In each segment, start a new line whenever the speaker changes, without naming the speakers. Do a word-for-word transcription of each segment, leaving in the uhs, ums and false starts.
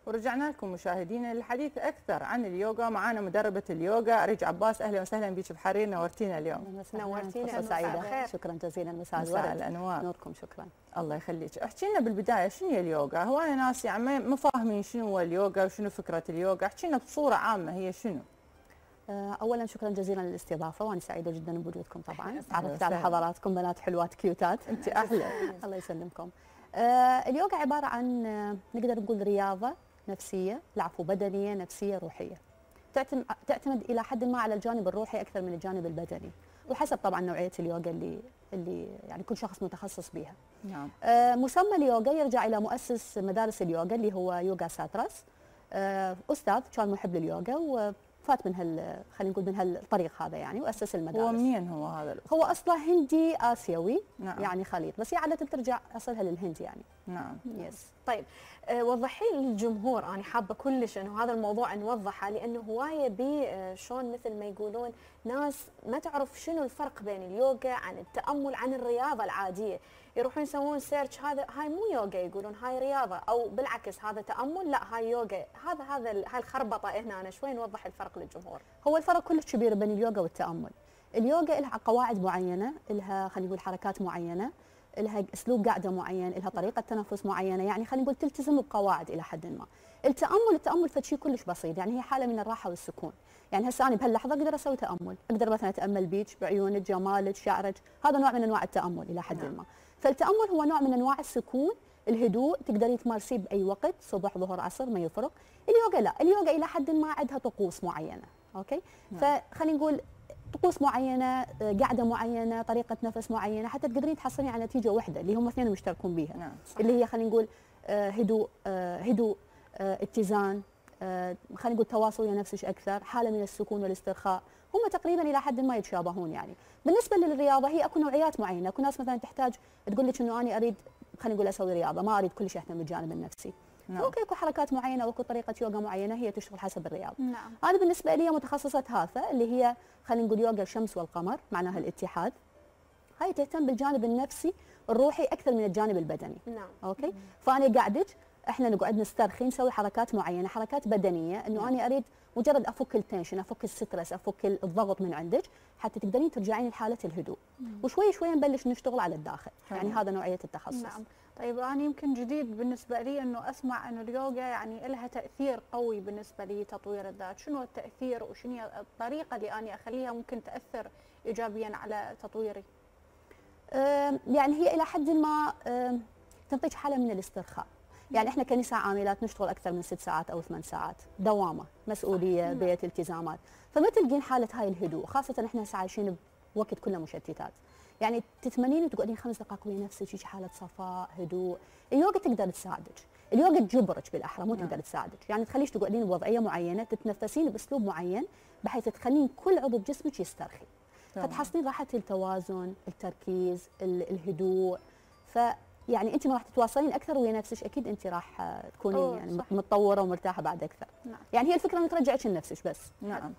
ورجعنا لكم مشاهدينا للحديث اكثر عن اليوغا. معنا مدربه اليوغا اريج عباس. اهلا وسهلا بك بحرير، نورتينا اليوم.
نورتينا، سعيده. شكرا جزيلا. مساء
مساء الانوار.
نوركم. شكرا.
الله يخليك. احكي لنا بالبدايه شنو هي اليوغا؟ هو انا ناس يعني ما فاهمين شنو هو اليوغا وشنو فكره اليوغا، احكي لنا بصوره عامه هي شنو؟
اولا شكرا جزيلا للاستضافه، وانا سعيده جدا بوجودكم. طبعا تعرفت على حضراتكم، بنات حلوات كيوتات.
انت احلى.
الله يسلمكم. اليوغا عباره عن نقدر نقول رياضه نفسيه، العفو بدنيه نفسيه روحيه. تعتمد الى حد ما على الجانب الروحي اكثر من الجانب البدني، وحسب طبعا نوعيه اليوغا اللي اللي يعني كل شخص متخصص بها.
نعم.
آه مسمى اليوغا يرجع الى مؤسس مدارس اليوغا اللي هو يوغا ساتراس. آه استاذ كان محب لليوغا وفات من هال خلينا نقول من هالطريق هذا يعني، واسس المدارس.
هو منين هو هذا الأستاذ؟
هو اصله هندي اسيوي.
نعم.
يعني خليط، بس هي عاده ترجع اصلها للهند يعني.
نعم.
يس.
طيب أه وضحي للجمهور، انا حابه كلش انه هذا الموضوع نوضحه، لانه هوايه بي أه شلون مثل ما يقولون ناس ما تعرف شنو الفرق بين اليوغا عن التامل عن الرياضه العاديه، يروحون يسوون سيرش هذا هاي مو يوغا، يقولون هاي رياضه، او بالعكس هذا تامل، لا هاي يوغا. هذا هذا هاي الخربطه هنا، أنا شوي نوضح الفرق للجمهور.
هو الفرق كلش كبير بين اليوغا والتامل. اليوغا لها قواعد معينه، لها خلينا نقول حركات معينه، لها اسلوب قاعده معين، لها طريقه تنفس معينه، يعني خلينا نقول تلتزم بقواعد الى حد ما. التامل التامل فشيء كلش بسيط، يعني هي حاله من الراحه والسكون. يعني هسه انا بهاللحظه اقدر اسوي تامل، اقدر مثلا اتامل بيك، بعيونك، جمالك، شعرك، هذا نوع من انواع التامل الى حد ما. فالتامل هو نوع من انواع السكون، الهدوء، تقدري تمارسيه باي وقت، صبح ظهر عصر ما يفرق. اليوغا لا، اليوغا الى حد ما عندها طقوس معينه، اوكي؟ فخلينا نقول طقوس معينه، قاعده معينه، طريقه نفس معينه، حتى تقدرين تحصلين على نتيجه واحده اللي هم اثنين مشتركون بها.
نعم.
اللي هي خلينا نقول هدوء، هدوء، اتزان، خلينا نقول تواصل ويا نفسك اكثر، حاله من السكون والاسترخاء. هم تقريبا الى حد ما يتشابهون يعني. بالنسبه للرياضه هي اكو نوعيات معينه، اكو ناس مثلا تحتاج تقول لك انه انا اريد خلينا نقول اسوي رياضه، ما اريد كل شيء اهتم بالجانب النفسي. نعم. اوكي، اكو حركات معينه واكو طريقه يوغا معينه هي تشتغل حسب الرياضه.
نعم.
انا بالنسبه لي متخصصه هاثا اللي هي خلينا نقول يوغا الشمس والقمر، معناها الاتحاد. هاي تهتم بالجانب النفسي الروحي اكثر من الجانب البدني.
نعم.
اوكي. مم. فانا قاعدك احنا نقعد نسترخي، نسوي حركات معينه، حركات بدنيه، انه انا اريد مجرد افك التنشن، افك السترس، افك الضغط من عندك حتى تقدرين ترجعين لحاله الهدوء. مم. وشوي شوي نبلش نشتغل على الداخل. مم. يعني هذا نوعيه التخصص.
نعم. طيب انا يمكن جديد بالنسبه لي انه اسمع انه اليوغا يعني لها تاثير قوي بالنسبه لي تطوير الذات، شنو التاثير وشنو الطريقه اللي انا اخليها ممكن تاثر ايجابيا على تطويري؟
يعني هي الى حد ما تنطيك حاله من الاسترخاء. يعني احنا كنساء عاملات نشتغل اكثر من ست ساعات او ثمان ساعات، دوامه، مسؤوليه، بيت، التزامات، فما تلقين حاله هاي الهدوء، خاصه احنا هسه عايشين بوقت كله مشتتات. يعني تتمنين وتقعدين خمس دقائق ويا نفسك، هيك حاله صفاء، هدوء. اليوغا تقدر تساعدك، اليوغا تجبرك بالاحرى، مو تقدر تساعدك، يعني تخليش تقعدين بوضعيه معينه، تتنفسين باسلوب معين بحيث تخلين كل عضو بجسمك يسترخي. فتحصلين راحه التوازن، التركيز، الهدوء. ف يعني انت ما راح تتواصلين اكثر ويا نفسك، اكيد انت راح تكونين يعني صح. متطوره ومرتاحه بعد اكثر. نعم. يعني هي الفكره انه ترجعك لنفسك بس.
نعم.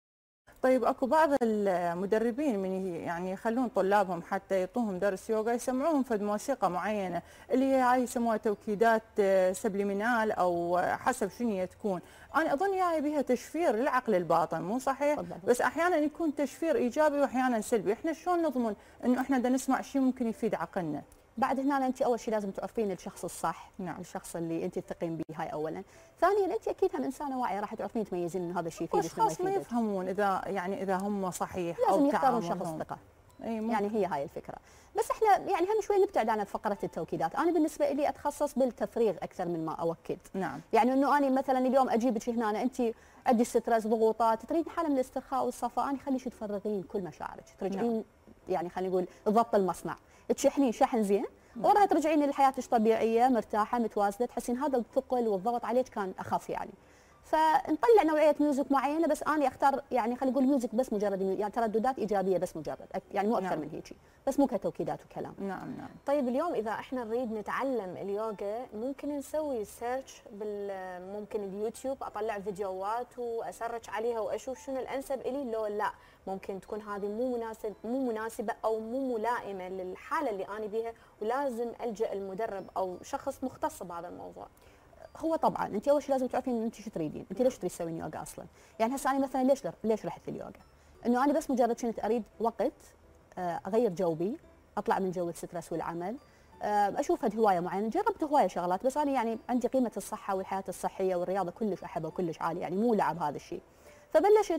طيب اكو بعض المدربين من يعني يخلون طلابهم حتى يعطوهم درس يوغا يسمعوهم فد موسيقى معينه اللي هي هاي يسموها توكيدات سبليمينال او حسب شنو هي تكون. انا اظن جاي بها تشفير للعقل الباطن، مو صحيح؟
بالضبط.
بس احيانا يكون تشفير ايجابي واحيانا سلبي، احنا شلون نضمن انه احنا بدنا نسمع شيء ممكن يفيد عقلنا؟
بعد هنا انت اول شيء لازم تعرفين الشخص الصح.
نعم.
الشخص اللي انت تثقين به، هاي اولا. ثانيا انت اكيد هم انسانه واعيه، راح تعرفين تميزين انه هذا الشيء يفيدك ولا ما
يفيدك. ما يفهمون اذا يعني اذا هم صحيح
لازم
او
يختارون شخص ثقه. يعني هي هاي الفكره. بس احنا يعني هم شوي نبتعد عن فقره التوكيدات، انا بالنسبه لي اتخصص بالتفريغ اكثر من ما اوكد.
نعم.
يعني انه انا مثلا اليوم اجيبك هنا انت عندك ستريس، ضغوطات، تريد حاله من الاسترخاء والصفاء، انا خليك تفرغين كل مشاعرك، ترجعين. نعم. يعني خلينا نقول ضبط المصنع، تشحنين شحن زين. نعم. وراها ترجعين لحياتك طبيعيه، مرتاحه، متوازنه، تحسين هذا الثقل والضغط عليك كان اخف يعني. فنطلع نوعيه ميوزك معينه، بس انا اختار يعني خلينا نقول ميوزك بس مجرد يعني ترددات ايجابيه بس مجرد، يعني مو اكثر. نعم. من هيك، بس مو كتوكيدات وكلام.
نعم نعم.
طيب اليوم اذا احنا نريد نتعلم اليوغا ممكن نسوي سيرش بال ممكن اليوتيوب، اطلع فيديوهات واسرش عليها واشوف شنو الانسب الي، لو لا ممكن تكون هذه مو مناسب مو مناسبه او مو ملائمه للحاله اللي انا بيها ولازم الجا المدرب او شخص مختص بهذا الموضوع؟
هو طبعا انت اول شيء لازم تعرفين انت شو تريدين، انت ليش تريد تسوين يوغا اصلا؟ يعني هسه انا مثلا ليش ليش رحت لليوغا؟ انه انا بس مجرد كنت اريد وقت اغير جو بي، اطلع من جو الستريس والعمل، اشوف هوايه معينه، جربت هوايه شغلات، بس انا يعني عندي قيمه الصحه والحياه الصحيه والرياضه كلش احبها وكلش عاليه، يعني مو لعب هذا الشيء. فبلشت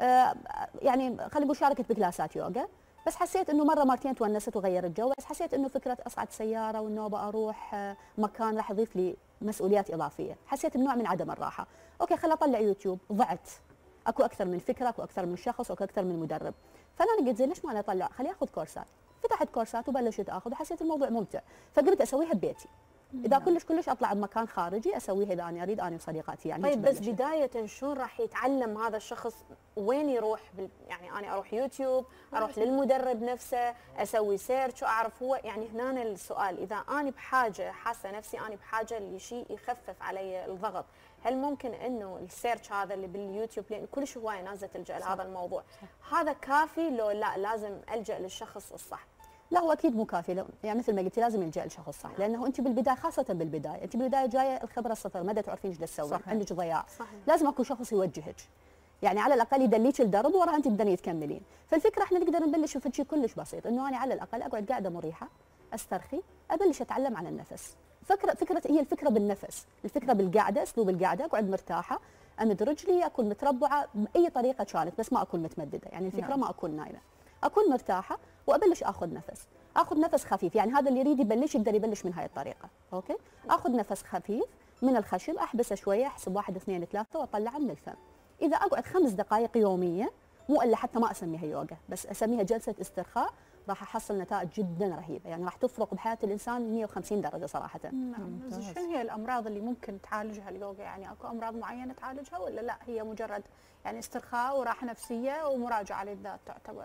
يعني خلينا نقول شاركت بكلاسات يوغا، بس حسيت انه مره مرتين تونست وغيرت جو، بس حسيت انه فكره اصعد سياره والنوبه اروح مكان راح يضيف لي مسؤوليات اضافيه، حسيت بنوع من عدم الراحه. اوكي خل اطلع يوتيوب، ضعت، اكو اكثر من فكره، اكو اكثر من شخص، اكو اكثر من مدرب، فانا قلت زين ليش ما اطلع، خليني اخذ كورسات. فتحت كورسات وبلشت اخذ وحسيت الموضوع ممتع، فقلت اسويها ببيتي. اذا كلش كلش اطلع بمكان خارجي اسويها اذا انا اريد انا وصديقاتي يعني.
طيب بس بدايه شلون راح يتعلم هذا الشخص؟ وين يروح بال... يعني انا اروح يوتيوب، اروح للمدرب نفسه، اسوي سيرش واعرف هو يعني هنا السؤال، اذا انا بحاجه حاسه نفسي انا بحاجه لشيء يخفف علي الضغط، هل ممكن انه السيرش هذا اللي باليوتيوب لان كل شيء هوايه ناس تلجا لهذا الموضوع، هذا كافي لو لا لازم الجا للشخص الصح؟
لا هو اكيد مو كافي، لو يعني مثل ما قلتي لازم يلجا لشخص صح، لانه انت بالبدايه خاصه بالبدايه، انت بالبدايه جايه الخبره صفر، ما تعرفين ايش تسوي، عندك ضياع، صحيح. لازم اكو شخص يوجهك، يعني على الاقل يدليك الدرب وراها انت تقدرين تكملين، فالفكره احنا نقدر نبلش بشيء شيء كلش بسيط، انه انا على الاقل اقعد قاعده مريحه، استرخي، ابلش اتعلم عن النفس. فكره فكره هي الفكره بالنفس، الفكره بالقعده، اسلوب القعده، اقعد مرتاحه، امد رجلي، اكون متربعه باي طريقه كانت، بس ما اكون متمدده، يعني الفكره نعم. ما اكون نايمه، اكون مرتاحه وابلش اخذ نفس، اخذ نفس خفيف، يعني هذا اللي يريد يبلش يقدر يبلش من هاي الطريقه، اوكي؟ اخذ نفس خفيف من الخشب، احبسه شويه، احسب واحد اثنين ثلاثه واطلعه من الفم. اذا اقعد خمس دقائق يوميا، مو الا حتى ما اسميها يوغا، بس اسميها جلسه استرخاء، راح احصل نتائج جدا رهيبه، يعني راح تفرق بحياه الانسان مية وخمسين درجه صراحه.
نعم. شنو هي الامراض اللي ممكن تعالجها اليوغا؟ يعني اكو امراض معينه تعالجها ولا لا هي مجرد يعني استرخاء وراحه نفسيه ومراجعه للذات تعتبر؟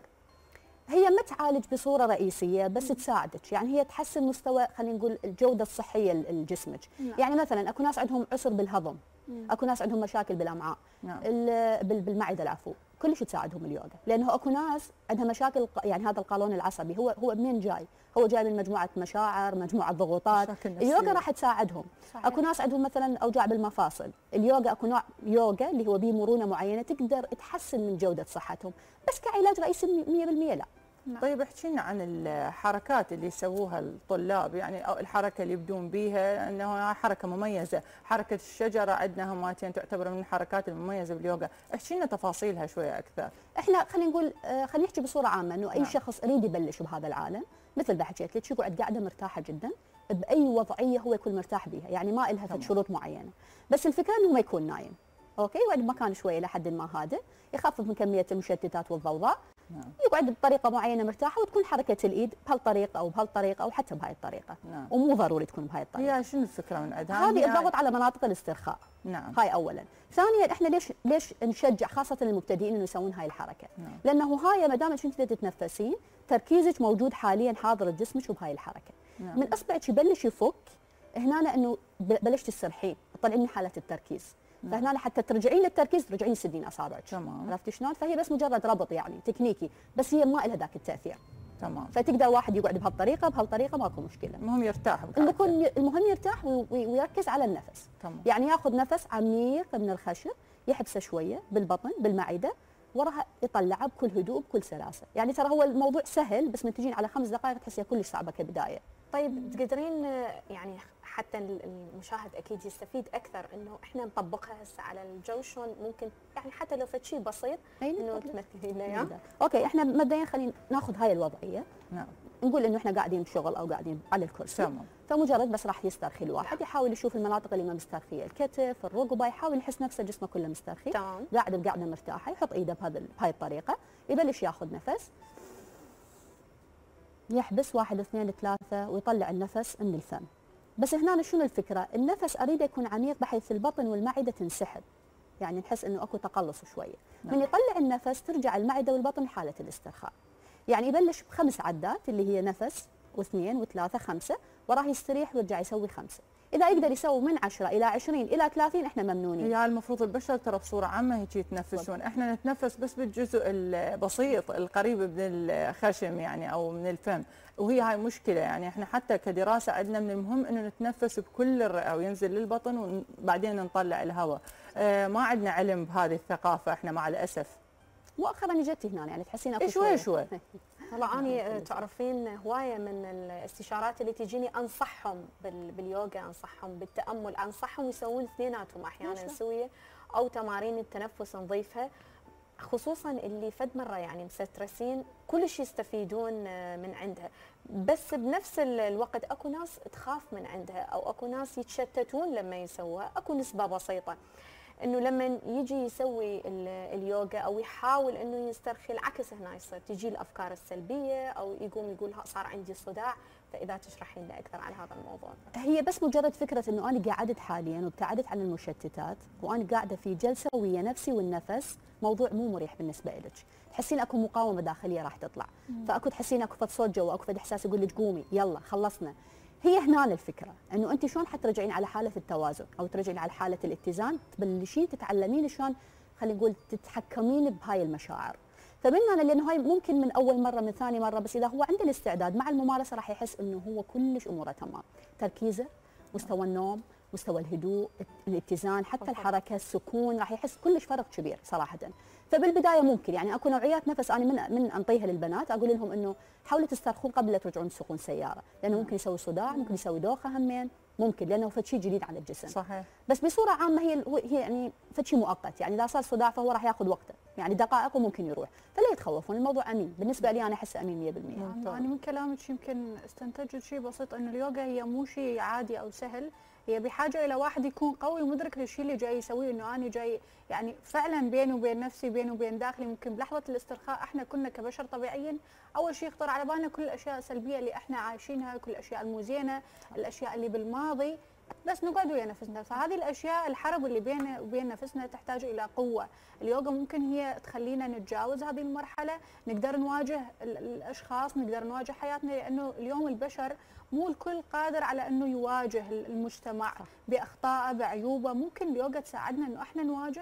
هي ما تعالج بصوره رئيسيه، بس تساعدك، يعني هي تحسن مستوى خلينا نقول الجوده الصحيه لجسمك. نعم. يعني مثلا اكو ناس عندهم عسر بالهضم، مم. اكو ناس عندهم مشاكل بالامعاء، نعم. بالمعده العفو، كلش تساعدهم اليوغا، لانه اكو ناس عندها مشاكل، يعني هذا القولون العصبي هو هو منين جاي؟ هو جاي من مجموعه مشاعر، مجموعه ضغوطات، اليوغا راح تساعدهم. صحيح. اكو ناس عندهم مثلا اوجاع بالمفاصل، اليوغا اكو نوع يوغا اللي هو به مرونه معينه تقدر تحسن من جوده صحتهم، بس كعلاج رئيسي مية بالمية لا.
نعم. طيب احكي لنا عن الحركات اللي يسووها الطلاب، يعني او الحركه اللي يبدون بها انه حركه مميزه، حركه الشجره عندنا هماتين تعتبر من الحركات المميزه باليوغا، احكي لنا تفاصيلها شويه اكثر.
احنا خلينا نقول خلينا نحكي بصوره عامه انه اي نعم. شخص يريد يبلش بهذا العالم، مثل ما حكيت لك يقعد قاعده مرتاحه جدا، باي وضعيه هو يكون مرتاح بها، يعني ما لها فد شروط معينه، بس الفكره انه ما يكون نايم. اوكي، يقعد بمكان شويه لحد ما هادئ، يخفف من كميه المشتتات والضوضاء، نعم. يقعد بطريقه معينه مرتاحه، وتكون حركه الايد بهالطريقه او بهالطريقه او حتى بهاي الطريقه، نعم. ومو ضروري تكون بهاي الطريقه.
هي شنو الفكره من عندها؟
هذه الضغط على مناطق الاسترخاء. نعم. هاي اولا. ثانيا احنا ليش ليش نشجع خاصه المبتدئين انه يسوون هاي الحركه؟ نعم. لانه هاي ما دام انت تتنفسين، تركيزك موجود حاليا حاضر بجسمك وبهاي الحركه. نعم. من اصبعك يبلش يفك، هنا انه بلشت تسرحين، تطلعين من حاله التركيز. فهنا حتى ترجعين للتركيز ترجعين تسدين اصابعك. تمام. عرفتي شلون؟ فهي بس مجرد ربط يعني تكنيكي، بس هي ما لها ذاك التاثير. تمام. فتقدر واحد يقعد بهالطريقه بهالطريقه ماكو مشكله.
المهم يرتاح.
المهم المهم يرتاح ويركز على النفس. تمام. يعني ياخذ نفس عميق من الخشب، يحبسه شويه بالبطن بالمعده، وراها يطلعه بكل هدوء بكل سلاسه، يعني ترى هو الموضوع سهل، بس من تجين على خمس دقائق تحسيها كلش صعبه كبدايه.
طيب تقدرين يعني حتى المشاهد اكيد يستفيد اكثر انه احنا نطبقها هسه على الجو، شلون ممكن يعني حتى لو فد شيء بسيط انه تمثلين لنا اياه؟
اوكي، احنا مبدئيا خلينا ناخذ هاي الوضعيه. نعم. نقول انه احنا قاعدين بشغل او قاعدين على الكرسي. تمام. فمجرد بس راح يسترخي الواحد، يحاول يشوف المناطق اللي ما مسترخيه، الكتف، الركبه، يحاول يحس نفسه جسمه كله مسترخي. تمام. قاعد بقعده مرتاحه، يحط ايده بهذا بهاي الطريقه، يبلش ياخذ نفس، يحبس واحد اثنين ثلاثه ويطلع النفس من الفم. بس هنا شنو الفكره؟ النفس اريده يكون عميق بحيث البطن والمعده تنسحب، يعني نحس انه اكو تقلص شويه. نعم. من يطلع النفس ترجع المعده والبطن حاله الاسترخاء. يعني يبلش بخمس عدات اللي هي نفس واثنين وثلاثه خمسه، وراه يستريح ويرجع يسوي خمسه. اذا يقدر يسوي من عشرة الى عشرين الى ثلاثين احنا ممنونين.
هي المفروض البشر ترى بصوره عامه هيك يتنفسون، احنا نتنفس بس بالجزء البسيط القريب من الخشم يعني او من الفم، وهي هاي مشكله يعني. احنا حتى كدراسه عندنا من المهم انه نتنفس بكل الرئه وينزل للبطن وبعدين نطلع الهواء. اه ما عندنا علم بهذه الثقافه احنا مع الاسف.
مؤخرا اجت هنا يعني تحسين اكو
شوي شوي.
والله اني تعرفين هوايه من الاستشارات اللي تجيني انصحهم باليوغا، انصحهم بالتامل، انصحهم يسوون اثنيناتهم احيانا سويه او تمارين التنفس نضيفها، خصوصا اللي فد مره يعني مسترسين كلش يستفيدون من عندها. بس بنفس الوقت اكو ناس تخاف من عندها او اكو ناس يتشتتون لما يسووها. اكو نسبه بسيطه انه لما يجي يسوي اليوغا او يحاول انه يسترخي العكس هنا يصير تجي الافكار السلبيه او يقوم يقول صار عندي صداع. فاذا تشرحين لنا اكثر عن هذا الموضوع.
هي بس مجرد فكره انه انا قاعده حاليا وابتعدت عن المشتتات وانا قاعده في جلسه ويا نفسي والنفس، موضوع مو مريح بالنسبه لك، تحسين اكو مقاومه داخليه راح تطلع، فاكو تحسين اكو فد صوت جوا، اكو فد احساس يقول لك قومي يلا خلصنا. هي هنا الفكره انه انت شلون حترجعين على حاله التوازن او ترجعين على حاله الاتزان، تبلشين تتعلمين شلون خلينا نقول تتحكمين بهاي المشاعر. فمن هنا لانه هاي ممكن من اول مره من ثاني مره، بس اذا هو عنده الاستعداد مع الممارسه راح يحس انه هو كلش اموره تمام، تركيزه، مستوى النوم، مستوى الهدوء، الاتزان، حتى الحركه، السكون، راح يحس كلش فرق كبير صراحه. فبالبدايه ممكن يعني اكو نوعيات نفس انا من من انطيها للبنات اقول لهم انه حاولوا تسترخون قبل لا ترجعون تسوقون سياره، لانه ممكن يسوي صداع، ممكن يسوي دوخه همين، ممكن لانه فد شيء جديد على الجسم.
صحيح.
بس بصوره عامه هي هي يعني فد شيء مؤقت، يعني اذا صار صداع فهو راح ياخذ وقته، يعني دقائق وممكن يروح، فلا يتخوفون، الموضوع امين بالنسبه لي انا احسه امين مية بالمية.
يعني انا من كلامك يمكن استنتجت شيء بسيط، انه اليوغا هي مو شيء عادي او سهل، هي بحاجه الى واحد يكون قوي ومدرك للشيء اللي جاي يسويه، انه انا جاي يعني فعلا بيني وبين نفسي، بيني وبين داخلي. ممكن بلحظه الاسترخاء احنا كنا كبشر طبيعيين اول شيء يخطر على بالنا كل الاشياء السلبيه اللي احنا عايشينها، كل الاشياء المو زينه، الاشياء اللي بالماضي، بس نقعد ويا نفسنا. فهذه الاشياء الحرب اللي بيننا وبين نفسنا تحتاج الى قوه. اليوغا ممكن هي تخلينا نتجاوز هذه المرحله، نقدر نواجه الاشخاص، نقدر نواجه حياتنا، لانه اليوم البشر مو الكل قادر على انه يواجه المجتمع باخطائه بعيوبه. ممكن اليوغا تساعدنا انه احنا نواجه،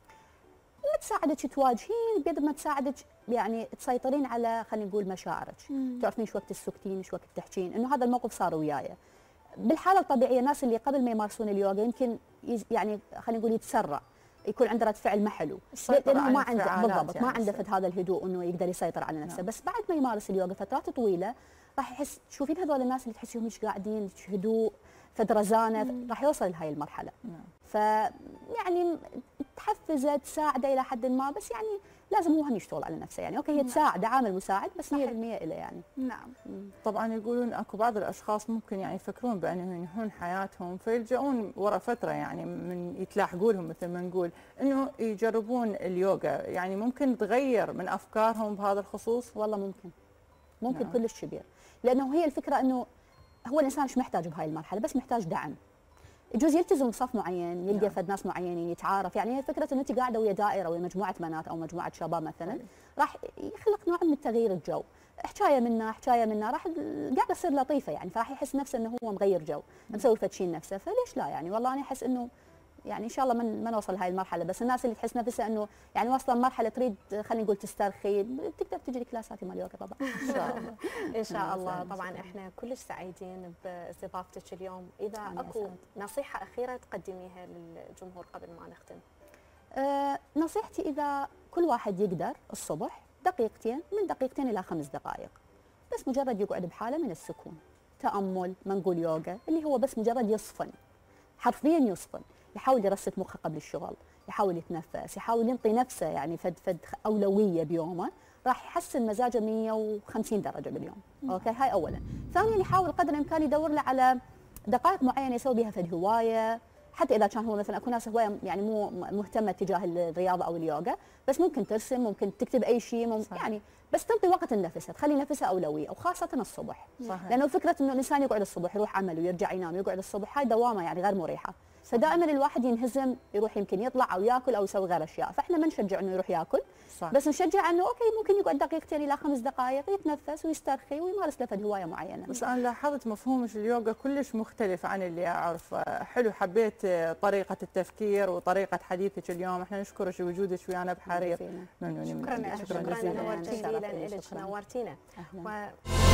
ما تساعدك تواجهين بقد ما تساعدك يعني تسيطرين على خلينا نقول مشاعرك، تعرفين شو وقت تسكتين شو وقت تحكين. انه هذا الموقف صار وياي بالحاله الطبيعيه. الناس اللي قبل ما يمارسون اليوغا يمكن يعني خلينا نقول يتسرع، يكون عنده رد فعل ما حلو، لانه ما عنده بالضبط يعني ما عنده فد هذا الهدوء انه يقدر يسيطر على نفسه. نعم. بس بعد ما يمارس اليوغا فترات طويله راح يحس، تشوفين هذول الناس اللي تحسيهم مش قاعدين هدوء فد رزانه، راح يوصل لهي المرحله. نعم. ف يعني تحفزه تساعده الى حد ما، بس يعني لازم هو هم يشتغل على نفسه يعني. اوكي هي تساعد، عامل مساعد، بس مية بالمية له يعني. نعم.
طبعا يقولون اكو بعض الاشخاص ممكن يعني يفكرون بانهم ينهون حياتهم، فيلجؤون ورا فتره يعني من يتلاحقوا لهم مثل ما نقول انه يجربون اليوغا، يعني ممكن تغير من افكارهم بهذا الخصوص.
والله ممكن ممكن
نعم.
كلش كبير، لانه هي الفكره انه هو الانسان مش محتاج بهاي المرحله، بس محتاج دعم. يجوز يلتزم بصف معين، يلقى فد ناس معينين يتعارف. يعني هي فكره انه انت قاعده ويا دائره ويا مجموعه بنات او مجموعه شباب مثلا، راح يخلق نوع من التغيير الجو، حكايه منا حكايه منا، راح قاعده تصير لطيفه يعني، فراح يحس نفسه انه هو مغير جو، مسوي فد شيء لنفسه. فليش لا يعني؟ والله انا احس انه يعني ان شاء الله ما ما نوصل لهي المرحله، بس الناس اللي تحس نفسها انه يعني واصله مرحله تريد خلينا نقول تسترخي، تقدر تجي لكلاسات مال يوغا طبعا.
ان شاء الله. ان شاء الله. طبعا احنا كلش سعيدين باستضافتك اليوم. اذا اكو نصيحه اخيره تقدميها للجمهور قبل ما نختم.
أه نصيحتي اذا كل واحد يقدر الصبح دقيقتين، من دقيقتين الى خمس دقائق، بس مجرد يقعد بحاله من السكون، تامل، ما نقول يوغا، اللي هو بس مجرد يصفن، حرفيا يصفن، يحاول يرست مخه قبل الشغل، يحاول يتنفس، يحاول ينطي نفسه يعني فد فد اولويه بيومه، راح يحسن مزاجه مية وخمسين درجه باليوم. اوكي هاي اولا. ثانيا يحاول قدر الامكان يدور له على دقائق معينه يسوي بها فد هوايه، حتى اذا كان هو مثلا اكو ناس هوايه يعني مو مهتمه تجاه الرياضه او اليوغا، بس ممكن ترسم، ممكن تكتب اي شيء، ممكن يعني بس تنطي وقت لنفسها، تخلي نفسها اولويه، وخاصه الصبح. صحيح. لانه فكره انه الانسان يقعد الصبح يروح عمل ويرجع ينام يقعد الصبح، هاي دوامه يعني غير مريحه. فدائما الواحد ينهزم يروح يمكن يطلع او ياكل او يسوي غير اشياء، فاحنا ما نشجع انه يروح ياكل،
صح.
بس نشجع انه اوكي ممكن يقعد دقيقتين الى خمس دقائق يتنفس ويسترخي ويمارس له هوايه معينه.
بس انا لاحظت مفهوم اليوجا كلش مختلف عن اللي اعرفه. حلو، حبيت طريقه التفكير وطريقه حديثك اليوم. احنا نشكرك لوجودك ويانا بحرير.
شكرا شكرا جزيلا، نورتينا.